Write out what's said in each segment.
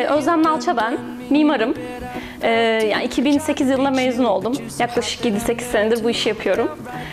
Özlem Nalça ben, mimarım. Yani 2008 yılında mezun oldum. Yaklaşık 7-8 senedir bu işi yapıyorum.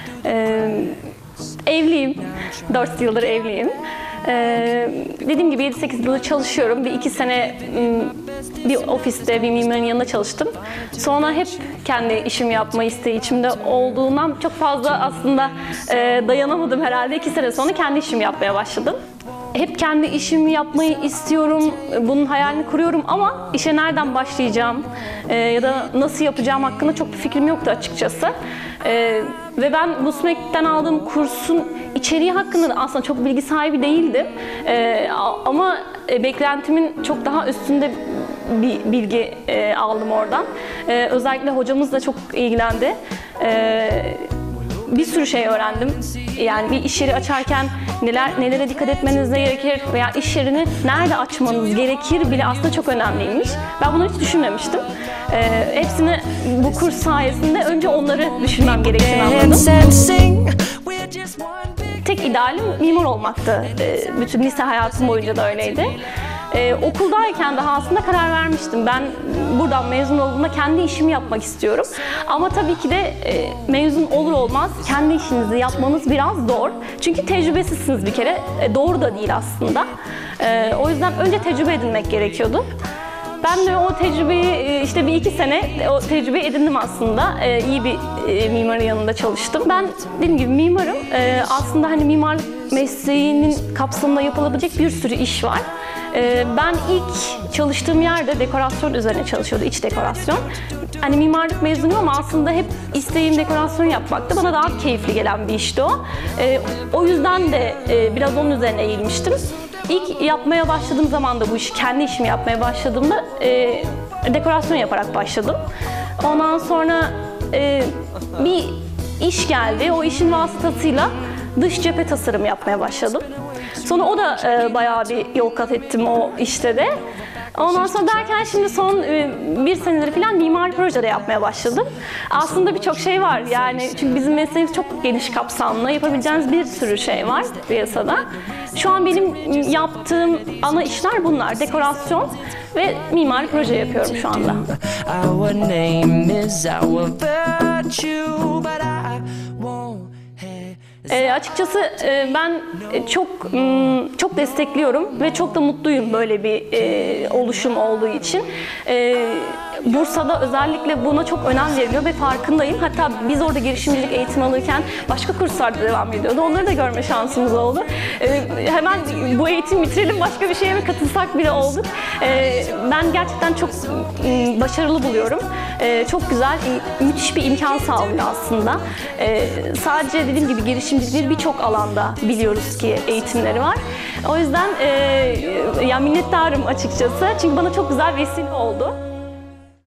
Evliyim, 4 yıldır evliyim. Dediğim gibi 7-8 yıldır çalışıyorum. Bir 2 sene bir ofiste, bir mimarın yanında çalıştım. Sonra hep kendi işimi yapma isteği içimde olduğundan çok fazla aslında dayanamadım herhalde. 2 sene sonra kendi işimi yapmaya başladım. Hep kendi işimi yapmayı istiyorum, bunun hayalini kuruyorum ama işe nereden başlayacağım ya da nasıl yapacağım hakkında çok bir fikrim yoktu açıkçası. Ve ben BUSMEC'ten aldığım kursun içeriği hakkında da aslında çok bilgi sahibi değildim. Ama beklentimin çok daha üstünde bir bilgi aldım oradan. Özellikle hocamız da çok ilgilendi. Bir sürü şey öğrendim. Yani bir iş yeri açarken nelere dikkat etmeniz gerekir veya iş yerini nerede açmanız gerekir bile aslında çok önemliymiş. Ben bunu hiç düşünmemiştim. Hepsini bu kurs sayesinde önce onları düşünmem gerektiğini anladım. Tek idealim mimar olmaktı. Bütün lise hayatım boyunca da öyleydi. Okuldayken daha aslında karar vermiştim. Ben buradan mezun olduğumda kendi işimi yapmak istiyorum. Ama tabii ki de mezun olur olmaz kendi işinizi yapmanız biraz zor. Çünkü tecrübesizsiniz bir kere. Doğru da değil aslında. O yüzden önce tecrübe edinmek gerekiyordu. Ben de o tecrübeyi işte bir 2 sene o tecrübeyi edindim aslında. İyi bir mimarın yanında çalıştım. Ben dediğim gibi mimarım. Aslında hani mimarlık mesleğinin kapsamında yapılabilecek bir sürü iş var. Ben ilk çalıştığım yerde dekorasyon üzerine çalışıyordu, iç dekorasyon. Hani mimarlık mezunuyum ama aslında hep isteğim dekorasyon yapmaktı. Bana daha keyifli gelen bir işti o. O yüzden de biraz onun üzerine eğilmiştim. İlk yapmaya başladığım zaman da bu işi, kendi işimi yapmaya başladığımda dekorasyon yaparak başladım. Ondan sonra bir iş geldi. O işin vasıtasıyla dış cephe tasarımı yapmaya başladım. Sonra o da bayağı bir yol kat ettim o işte de. Ondan sonra derken şimdi son 1 senedir falan mimari projede yapmaya başladım. Aslında birçok şey var yani çünkü bizim mesleğimiz çok geniş kapsamlı. Yapabileceğiniz bir sürü şey var piyasada. Şu an benim yaptığım ana işler bunlar. Dekorasyon ve mimari proje yapıyorum şu anda. Açıkçası ben çok destekliyorum ve çok da mutluyum böyle bir oluşum olduğu için. Bursa'da özellikle buna çok önem veriliyor ve farkındayım. Hatta biz orada girişimcilik eğitimi alırken başka kurslarda devam ediyordu. Onları da görme şansımız oldu. Hemen bu eğitim bitirelim, başka bir şeye mi katılsak bile olduk. Ben gerçekten çok başarılı buluyorum. Çok güzel, müthiş bir imkan sağlıyor aslında. Sadece dediğim gibi girişimcilik değil, birçok alanda biliyoruz ki eğitimleri var. O yüzden yani minnettarım açıkçası. Çünkü bana çok güzel vesile oldu.